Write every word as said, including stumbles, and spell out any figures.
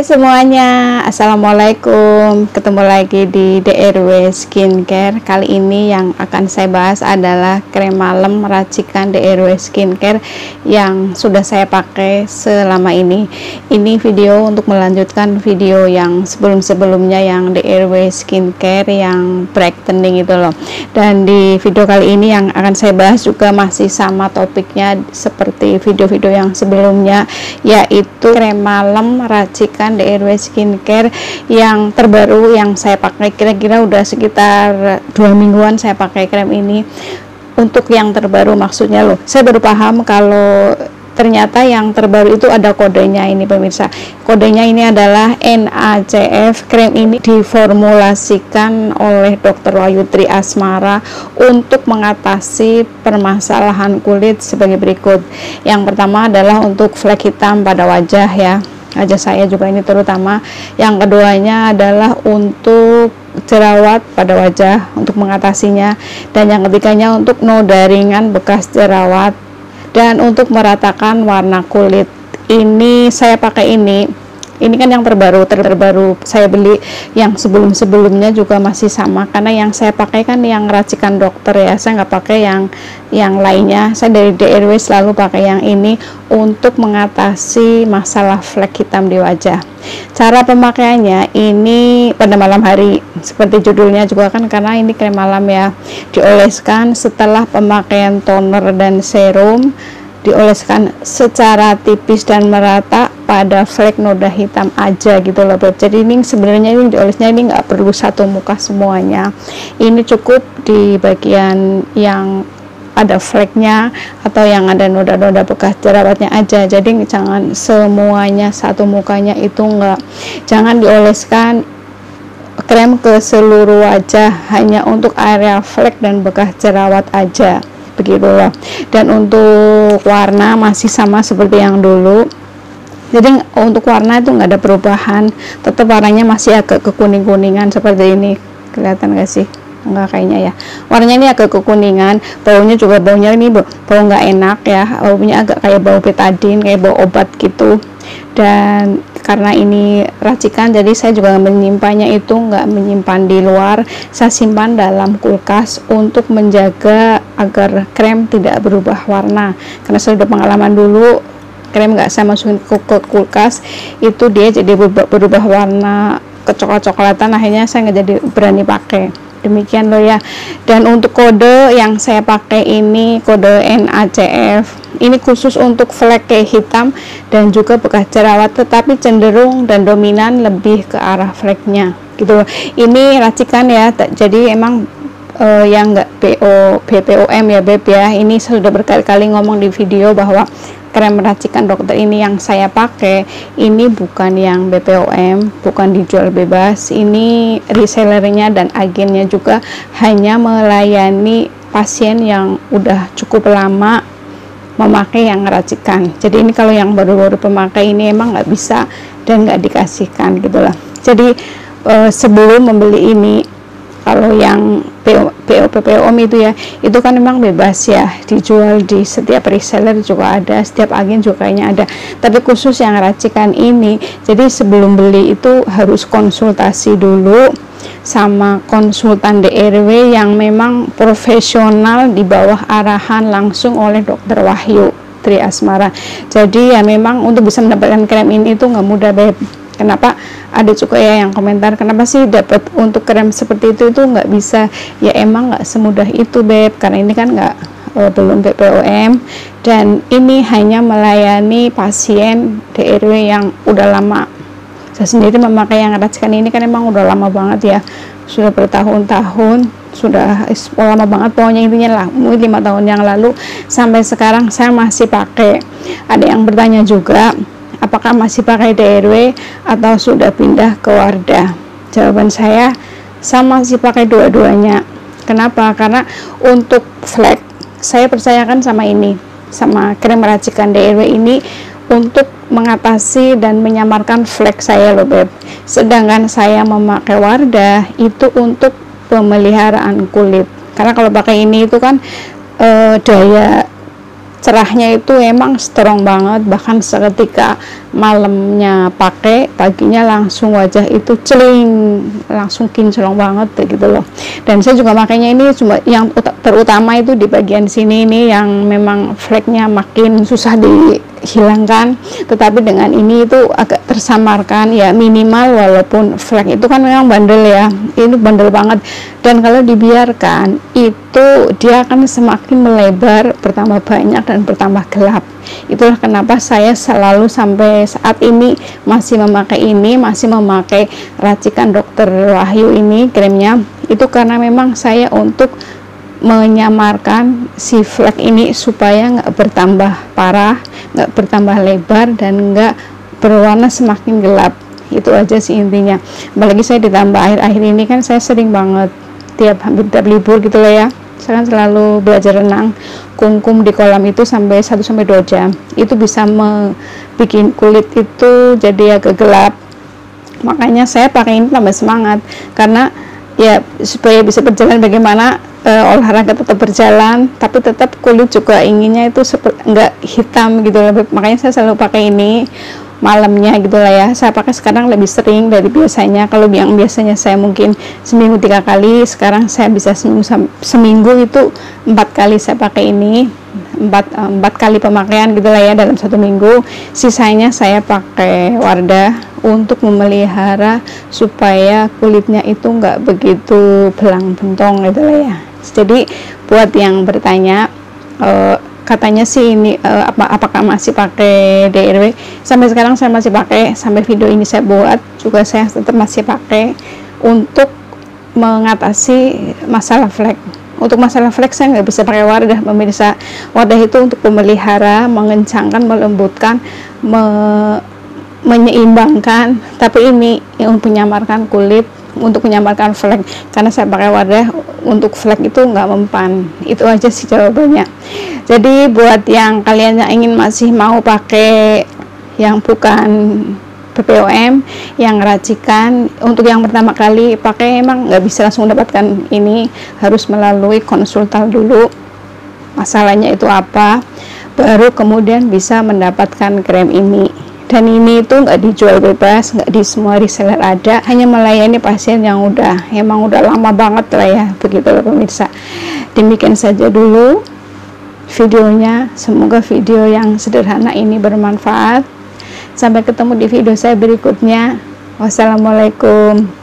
Hai semuanya, assalamualaikum. Ketemu lagi di D R W Skincare. Kali ini yang akan saya bahas adalah krem malam racikan D R W Skincare yang sudah saya pakai selama ini. Ini video untuk melanjutkan video yang sebelum-sebelumnya yang D R W Skincare yang brightening itu loh. Dan di video kali ini yang akan saya bahas juga masih sama topiknya seperti video-video yang sebelumnya, yaitu krem malam racikan D R W Skincare yang terbaru yang saya pakai. Kira-kira udah sekitar dua mingguan saya pakai krem ini. Untuk yang terbaru maksudnya loh, saya baru paham kalau ternyata yang terbaru itu ada kodenya ini pemirsa. Kodenya ini adalah N A C F. Krem ini diformulasikan oleh dokter Wahyu Tri Asmara untuk mengatasi permasalahan kulit sebagai berikut. Yang pertama adalah untuk flek hitam pada wajah ya, wajah saya juga ini terutama. Yang keduanya adalah untuk jerawat pada wajah untuk mengatasinya, dan yang ketiganya untuk noda ringan bekas jerawat dan untuk meratakan warna kulit. Ini saya pakai ini ini kan yang terbaru terbaru saya beli. Yang sebelum-sebelumnya juga masih sama, karena yang saya pakai kan yang racikan dokter ya, saya nggak pakai yang yang lainnya. Saya dari D R W selalu pakai yang ini untuk mengatasi masalah flek hitam di wajah. Cara pemakaiannya ini pada malam hari seperti judulnya juga kan, karena ini krem malam ya. Dioleskan setelah pemakaian toner dan serum, dioleskan secara tipis dan merata pada flek noda hitam aja gitu loh beb. Jadi ini sebenarnya ini diolesnya ini nggak perlu satu muka semuanya, ini cukup di bagian yang ada fleknya atau yang ada noda-noda bekas jerawatnya aja. Jadi jangan semuanya satu mukanya, itu enggak. Jangan dioleskan krem ke seluruh wajah, hanya untuk area flek dan bekas jerawat aja begitu loh. Dan untuk warna masih sama seperti yang dulu, jadi untuk warna itu nggak ada perubahan, tetap warnanya masih agak kekuning-kuningan seperti ini. Kelihatan gak sih? Enggak kayaknya ya, warnanya ini agak kekuningan. Baunya juga baunya ini bau, bau nggak enak ya, baunya agak kayak bau betadine, kayak bau obat gitu. Dan karena ini racikan, jadi saya juga menyimpannya itu nggak menyimpan di luar, saya simpan dalam kulkas untuk menjaga agar krem tidak berubah warna. Karena saya sudah pengalaman dulu, krem nggak saya masukin ke, ke kulkas itu dia jadi berubah, berubah warna kecoklat-coklatan, akhirnya saya nggak jadi berani pakai. Demikian loh ya. Dan untuk kode yang saya pakai ini kode N A C F, ini khusus untuk flek hitam dan juga bekas jerawat, tetapi cenderung dan dominan lebih ke arah fleknya gitu loh. Ini racikan ya, jadi emang uh, yang enggak B O B P O M ya beb ya. Ini sudah berkali-kali ngomong di video bahwa krem racikan dokter ini yang saya pakai ini bukan yang B P O M, bukan dijual bebas. Ini resellernya dan agennya juga hanya melayani pasien yang udah cukup lama memakai yang racikan. Jadi ini kalau yang baru-baru pemakai ini emang nggak bisa dan nggak dikasihkan gitu lah. Jadi eh, sebelum membeli ini, kalau yang P O, P O, P P O M itu ya, itu kan memang bebas ya, dijual di setiap reseller juga ada, setiap agen juga kayaknya ada. Tapi khusus yang racikan ini, jadi sebelum beli itu harus konsultasi dulu sama konsultan D R W yang memang profesional di bawah arahan langsung oleh dokter Wahyu Tri Asmara. Jadi ya memang untuk bisa mendapatkan krem ini itu nggak mudah beb. Kenapa? Ada juga ya yang komentar, kenapa sih dapat untuk krem seperti itu itu nggak bisa? Ya emang nggak semudah itu beb, karena ini kan nggak uh, belum B P O M, dan ini hanya melayani pasien D R W yang udah lama. Saya sendiri memakai yang racikan ini kan emang udah lama banget ya, sudah bertahun-tahun, sudah oh, lama banget pokoknya, intinya lah mungkin lima tahun yang lalu sampai sekarang saya masih pakai. Ada yang bertanya juga, apakah masih pakai D R W atau sudah pindah ke Wardah? Jawaban saya, saya masih pakai dua-duanya. Kenapa? Karena untuk flek saya percayakan sama ini, sama krem racikan D R W ini untuk mengatasi dan menyamarkan flek saya loh beb. Sedangkan saya memakai Wardah itu untuk pemeliharaan kulit. Karena kalau pakai ini itu kan e, daya cerahnya itu emang strong banget, bahkan seketika malamnya pakai, paginya langsung wajah itu celing, langsung kinclong banget gitu loh. Dan saya juga makanya ini cuma yang terutama itu di bagian sini ini yang memang fleknya makin susah dihilangkan, tetapi dengan ini itu agak tersamarkan ya, minimal, walaupun flek itu kan memang bandel ya, ini bandel banget, dan kalau dibiarkan itu dia akan semakin melebar, bertambah banyak dan bertambah gelap. Itulah kenapa saya selalu sampai saat ini masih memakai ini, masih memakai racikan Dokter Wahyu ini kremnya, itu karena memang saya untuk menyamarkan si flek ini supaya nggak bertambah parah, nggak bertambah lebar, dan nggak berwarna semakin gelap. Itu aja sih intinya. Apalagi saya ditambah akhir-akhir ini kan saya sering banget tiap hampir tiap libur gitu loh ya, saya kan selalu belajar renang, kungkum di kolam itu sampai satu sampai dua jam. Itu bisa bikin kulit itu jadi agak gelap. Makanya saya pakai ini tambah semangat, karena ya supaya bisa berjalan bagaimana uh, olahraga tetap berjalan, tapi tetap kulit juga inginnya itu enggak hitam gitu loh. Makanya saya selalu pakai ini malamnya gitu lah ya. Saya pakai sekarang lebih sering dari biasanya. Kalau yang biasanya saya mungkin seminggu tiga kali, sekarang saya bisa seminggu seminggu itu empat kali saya pakai ini, empat empat kali pemakaian gitu lah ya dalam satu minggu. Sisanya saya pakai Wardah untuk memelihara supaya kulitnya itu nggak begitu belang bentong gitu lah ya. Jadi buat yang bertanya, uh, katanya sih ini uh, apa apakah masih pakai D R W, sampai sekarang saya masih pakai, sampai video ini saya buat juga saya tetap masih pakai untuk mengatasi masalah flek. Untuk masalah flek saya nggak bisa pakai Wardah pemirsa. Wardah itu untuk memelihara, mengencangkan, melembutkan, me menyeimbangkan, tapi ini yang menyamarkan kulit, untuk menyamarkan flek. Karena saya pakai Wardah untuk flek itu nggak mempan. Itu aja sih jawabannya. Jadi buat yang kalian yang ingin masih mau pakai yang bukan P P O M, yang racikan, untuk yang pertama kali pakai emang nggak bisa langsung mendapatkan ini, harus melalui konsultan dulu masalahnya itu apa, baru kemudian bisa mendapatkan krem ini. Dan ini itu nggak dijual bebas, nggak di semua reseller ada, hanya melayani pasien yang udah emang udah lama banget lah ya, begitu loh pemirsa. Demikian saja dulu videonya, semoga video yang sederhana ini bermanfaat. Sampai ketemu di video saya berikutnya. Wassalamualaikum.